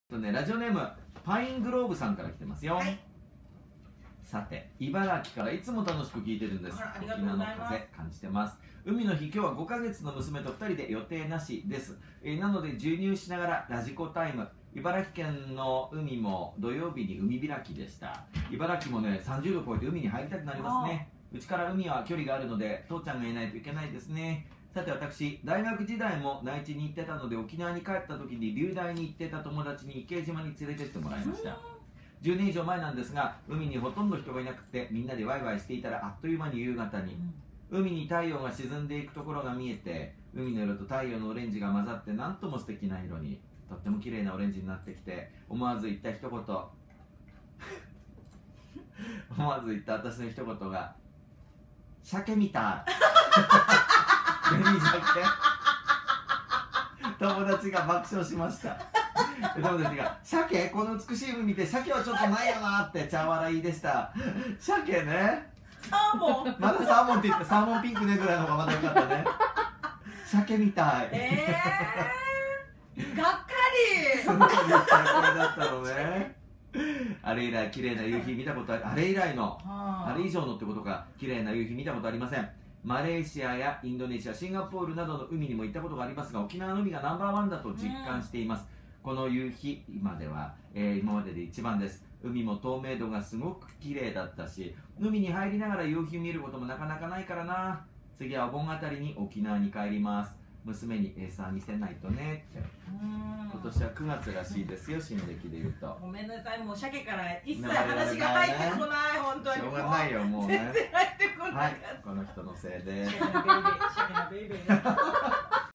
ラジオネームパイングローブさんから来てますよ、はい、さて茨城からいつも楽しく聞いてるんです。沖縄の風感じてます。海の日、今日は5ヶ月の娘と2人で予定なしです。なので授乳しながらラジコタイム。茨城県の海も土曜日に海開きでした。茨城もね30度超えて海に入りたくなりますね。うちから海は距離があるので父ちゃんがいないといけないですね。さて私、大学時代も内地に行ってたので、沖縄に帰った時に流大に行ってた友達に池江島に連れてってもらいました。10年以上前なんですが、海にほとんど人がいなくてみんなでワイワイしていたらあっという間に夕方に、海に太陽が沈んでいくところが見えて、海の色と太陽のオレンジが混ざってなんとも素敵な色に、とっても綺麗なオレンジになってきて、思わず言った一言思わず言った私の一言が「鮭みたい」紅鮭。友達が爆笑しました。友達が「鮭？この美しい海見て鮭はちょっとないよな」って茶笑いでした。鮭ね、 サーモンまだサーモンって言って、サーモンピンクねぐらいの方がまだよかったね。鮭みたい。 がっかり。 すごいこれだったのね。あれ以来綺麗な夕日見たことあれ以来の、あれ以上のってことか、綺麗な夕日見たことありません。マレーシアやインドネシア、シンガポールなどの海にも行ったことがありますが、沖縄の海がナンバーワンだと実感しています。この夕日、今までで一番です。海も透明度がすごく綺麗だったし、海に入りながら夕日見ることもなかなかないからな。次はお盆あたりに沖縄に帰ります。娘に餌見せないとねって。今年は9月らしいですよ、新暦でいうと。 ごめんなさい、もう鮭から一切話が入ってこない、本当に。 しょうがないよ、もうね。 全然入ってこない。 はい、この人のせいで。 鮭のベイビー、鮭のベイビー。